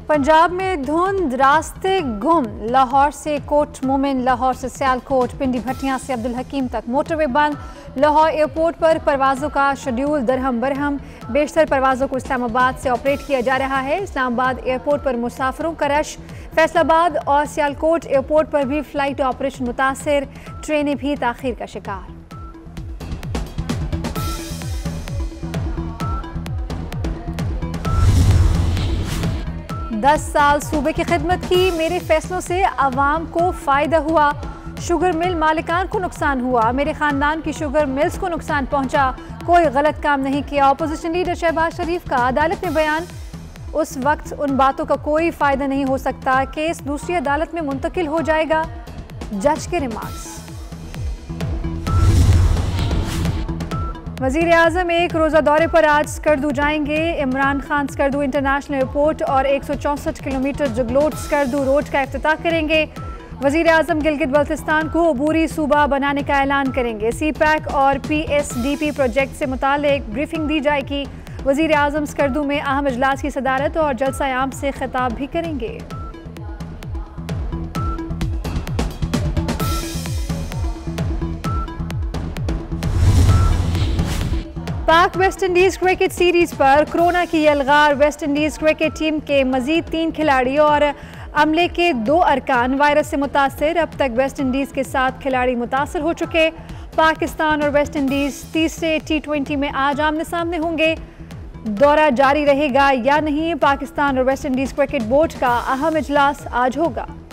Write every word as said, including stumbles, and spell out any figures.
पंजाब में धुंध, रास्ते गुम। लाहौर से कोट मोमिन, लाहौर से सियालकोट, पिंडी भटियां से अब्दुल हकीम तक मोटरवे बंद। लाहौर एयरपोर्ट पर परवाज़ों का शेड्यूल दरहम बरहम। बेशतर परवाज़ों को इस्लामाबाद से ऑपरेट किया जा रहा है। इस्लामाबाद एयरपोर्ट पर मुसाफिरों का रश। फैसलाबाद और सियालकोट एयरपोर्ट पर भी फ्लाइट ऑपरेशन मुतासिर, ट्रेनें भी ताख़ीर का शिकार। दस साल सूबे की खिदमत की, मेरे फैसलों से आवाम को फ़ायदा हुआ। शुगर मिल मालिकान को नुकसान हुआ, मेरे ख़ानदान की शुगर मिल्स को नुकसान पहुंचा। कोई गलत काम नहीं किया। अपोजिशन लीडर शहबाज शरीफ का अदालत में बयान, उस वक्त उन बातों का कोई फ़ायदा नहीं हो सकता। केस दूसरी अदालत में मुंतकिल हो जाएगा। जज के रिमार्क्स। वज़ीर आज़म एक रोज़ा दौरे पर आज स्कर्दू जाएंगे। इमरान खान स्कर्दू इंटरनेशनल एयरपोर्ट और एक सौ चौंसठ किलोमीटर जगलोट स्कर्दू रोड का इफ्तिताह करेंगे। वज़ीर आज़म गिलगित बल्तिस्तान को अबूरी सूबा बनाने का ऐलान करेंगे। सी पैक और P S D P project से मुतालिक ब्रीफिंग दी जाएगी। वज़ीर आज़म स्कर्दू में अहम इजलास की सदारत और जलसा आम से खिताब भी करेंगे। Pak West Indies cricket series पर कोरोना की यलगार। वेस्ट इंडीज़ क्रिकेट टीम के मजीद तीन खिलाड़ी और अमले के दो अरकान वायरस से मुतासिर। अब तक वेस्ट इंडीज़ के सात खिलाड़ी मुतासर हो चुके। पाकिस्तान और वेस्ट इंडीज़ तीसरे टी ट्वेंटी में आज आमने सामने होंगे। दौरा जारी रहेगा या नहीं, पाकिस्तान और वेस्ट इंडीज़ क्रिकेट बोर्ड का अहम इजलास आज होगा।